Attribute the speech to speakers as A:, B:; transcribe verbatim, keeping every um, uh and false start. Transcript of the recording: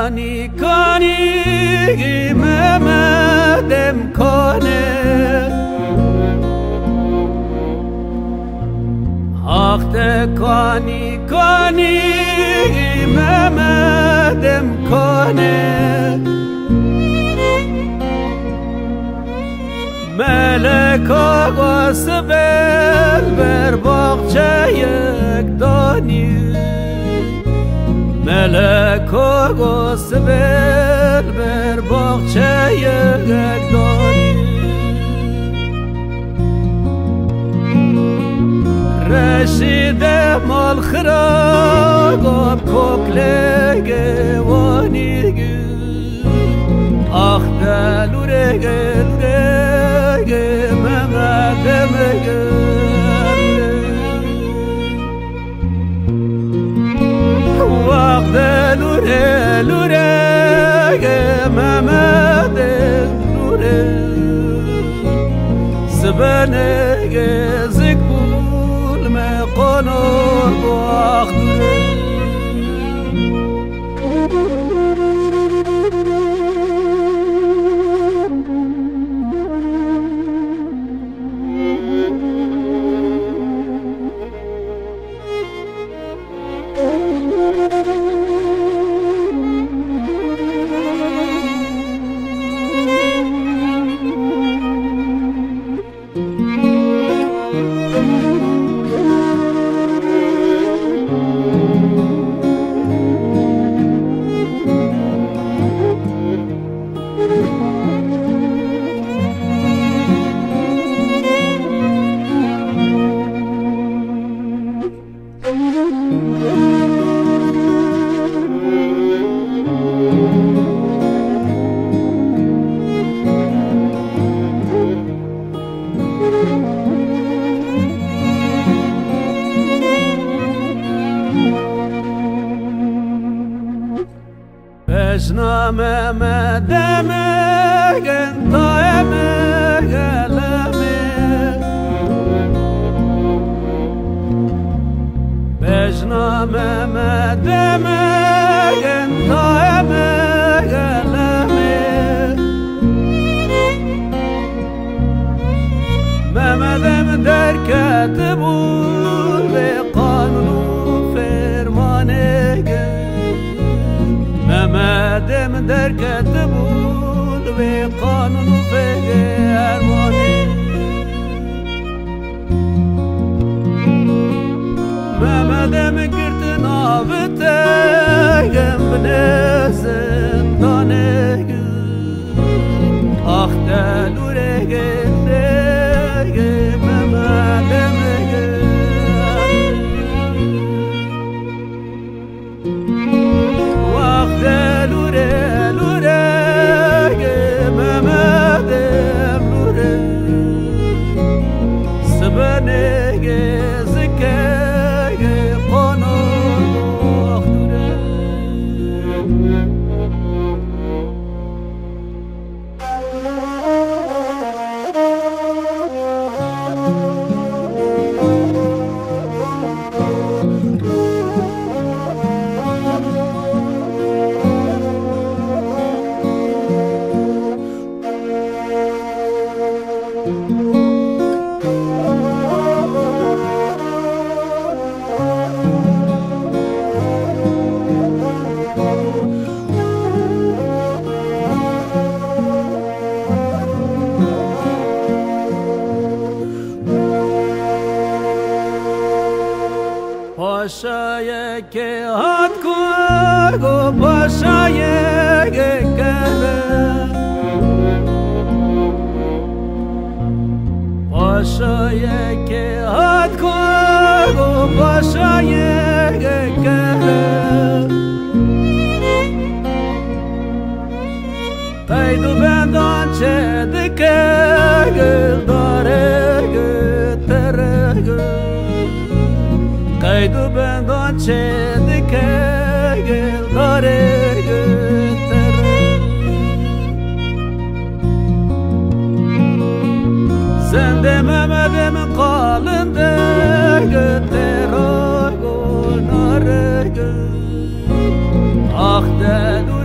A: کانی کانی ممدم کنه آخت کانی کانی ممدم کنه ملک آقاس بل بر باغچه یک دانی ملک آقاس بل بر باغچه یک دانی رشید مال خراگ آب کوکله گوانی آخ دلوره گلوره ممدم گلوره وقت دلوره لوره ممدم لوره سبنه زکول مقنون وقت دوره بشنامه مدمه گنطایمه گلمه بشنامه مدمه گنطایمه گلمه ممدم در کتبول به قانون فرمانه ممدم در کتبول به قانون فرمانه ممدم گرد ناوته گمبنه زندانه آخ دلوره گنده ممدم پاشای که هات کو پاشای که کره پاشای که هات کو پاشای که کره قید و بندان چه دکه گل داره گتره قید و بندان چه دکه گل داره گتره زنده ممدم قالنده گتره گناره آخ دلو